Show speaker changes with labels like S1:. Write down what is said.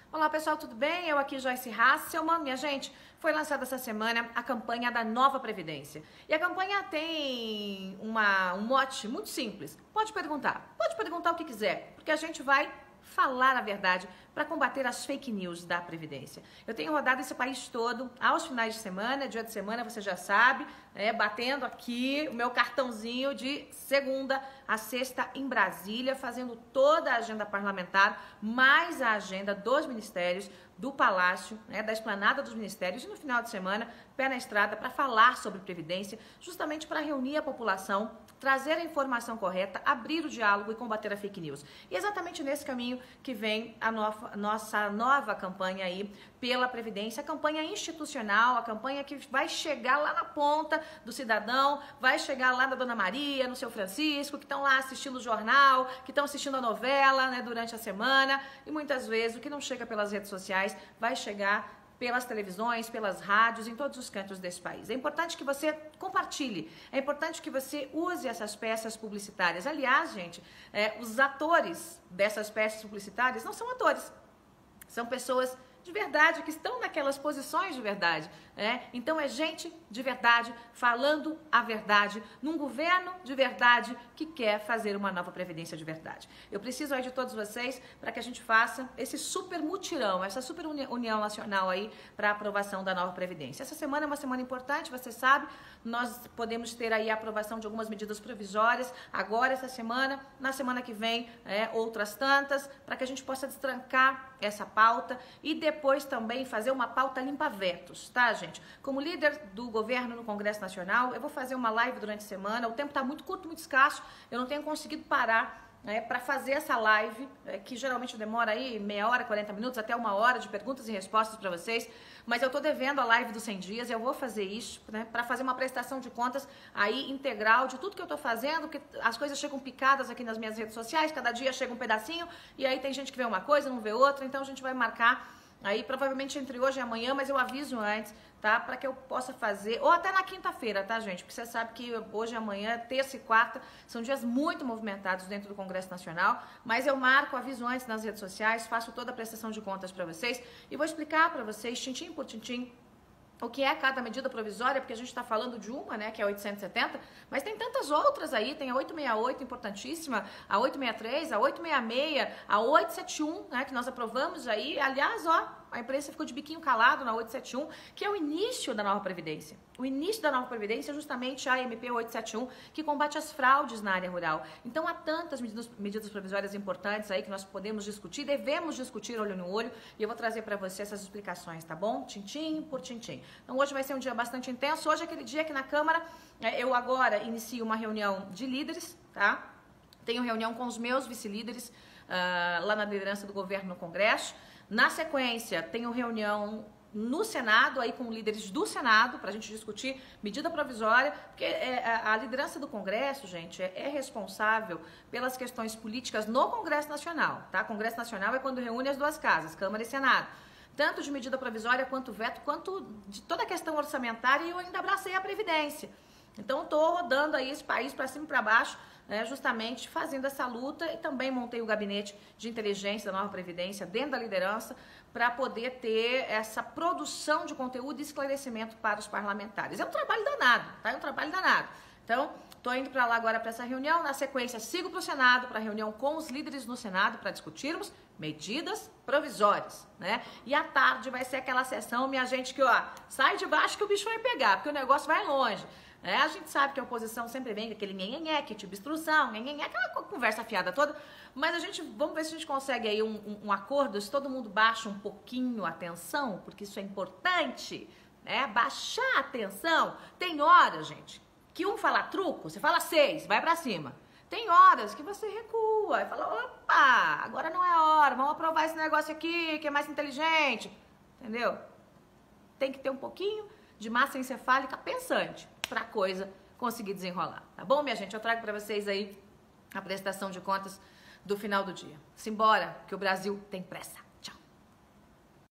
S1: Olá pessoal, tudo bem? Eu aqui, Joyce Hasselman. Minha gente, foi lançada essa semana a campanha da Nova Previdência. E a campanha tem um mote muito simples. Pode perguntar o que quiser, porque a gente vai falar a verdade para combater as fake news da Previdência. Eu tenho rodado esse país todo aos finais de semana, dia de semana, você já sabe, batendo aqui o meu cartãozinho de segunda a sexta em Brasília, fazendo toda a agenda parlamentar, mais a agenda dos ministérios, do Palácio, da esplanada dos ministérios, e no final de semana, pé na estrada, para falar sobre Previdência, justamente para reunir a população, trazer a informação correta, abrir o diálogo e combater a fake news. E é exatamente nesse caminho que vem a nossa nova campanha aí pela Previdência, a campanha institucional, a campanha que vai chegar lá na ponta do cidadão, vai chegar lá na Dona Maria, no seu Francisco, que estão lá assistindo o jornal, que estão assistindo a novela, durante a semana, e muitas vezes o que não chega pelas redes sociais vai chegar pelas televisões, pelas rádios, em todos os cantos desse país. É importante que você compartilhe, é importante que você use essas peças publicitárias. Aliás, gente, os atores dessas peças publicitárias não são atores, são pessoas de verdade, que estão naquelas posições de verdade, Então é gente de verdade, falando a verdade, num governo de verdade que quer fazer uma nova Previdência de verdade. Eu preciso aí de todos vocês para que a gente faça esse super mutirão, essa super união nacional aí para a aprovação da nova Previdência. Essa semana é uma semana importante, você sabe, nós podemos ter aí a aprovação de algumas medidas provisórias, agora essa semana, na semana que vem, outras tantas, para que a gente possa destrancar essa pauta e depois também fazer uma pauta limpa-vetos, tá, gente? Como líder do governo no Congresso Nacional, eu vou fazer uma live durante a semana, o tempo está muito curto, muito escasso, eu não tenho conseguido parar para fazer essa live, que geralmente demora aí meia hora, 40 minutos, até uma hora de perguntas e respostas para vocês, mas eu estou devendo a live dos 100 dias, eu vou fazer isso, para fazer uma prestação de contas aí integral de tudo que eu estou fazendo, porque as coisas chegam picadas aqui nas minhas redes sociais, cada dia chega um pedacinho, e aí tem gente que vê uma coisa, não vê outra, então a gente vai marcar aí provavelmente entre hoje e amanhã, mas eu aviso antes, tá? Para que eu possa fazer, ou até na quinta-feira, tá, gente? Porque você sabe que hoje e amanhã, terça e quarta, são dias muito movimentados dentro do Congresso Nacional, mas eu marco, aviso antes nas redes sociais, faço toda a prestação de contas para vocês e vou explicar para vocês, tintim por tintim, o que é cada medida provisória, porque a gente está falando de uma, que é a 870, mas tem tantas outras aí, tem a 868, importantíssima, a 863, a 866, a 871, que nós aprovamos aí, aliás, a imprensa ficou de biquinho calado na 871, que é o início da nova Previdência. O início da nova Previdência é justamente a MP 871, que combate as fraudes na área rural. Então, há tantas medidas provisórias importantes aí que nós podemos discutir, devemos discutir olho no olho, e eu vou trazer para você essas explicações, tá bom? Tintim por tintim. Então, hoje vai ser um dia bastante intenso. Hoje é aquele dia que na Câmara, eu agora inicio uma reunião de líderes, tá? Tenho reunião com os meus vice-líderes lá na liderança do governo no Congresso. Na sequência, tenho reunião no Senado, aí com líderes do Senado, para a gente discutir medida provisória, porque a liderança do Congresso, gente, é responsável pelas questões políticas no Congresso Nacional, tá? Congresso Nacional é quando reúne as duas casas, Câmara e Senado. Tanto de medida provisória, quanto veto, quanto de toda a questão orçamentária, e eu ainda abracei a Previdência. Então, estou rodando aí esse país para cima e para baixo, justamente fazendo essa luta, e também montei o gabinete de inteligência da nova Previdência dentro da liderança para poder ter essa produção de conteúdo e esclarecimento para os parlamentares. É um trabalho danado, tá? É um trabalho danado. Então, estou indo para lá agora para essa reunião, na sequência sigo para o Senado, para a reunião com os líderes no Senado, para discutirmos medidas provisórias, E à tarde vai ser aquela sessão, minha gente, que sai de baixo que o bicho vai pegar, porque o negócio vai longe. A gente sabe que a oposição sempre vem com aquele nhenhenhé, que tipo obstrução, nhenhenhé, aquela conversa fiada toda, mas vamos ver se a gente consegue aí um acordo, se todo mundo baixa um pouquinho a tensão, porque isso é importante, baixar a tensão. Tem horas, gente, que um fala truco, você fala 6, vai pra cima. Tem horas que você recua e fala, opa, agora não é hora, vamos aprovar esse negócio aqui, que é mais inteligente, entendeu? Tem que ter um pouquinho de massa encefálica pensante para a coisa conseguir desenrolar, tá bom, minha gente? Eu trago para vocês aí a prestação de contas do final do dia. Simbora, que o Brasil tem pressa.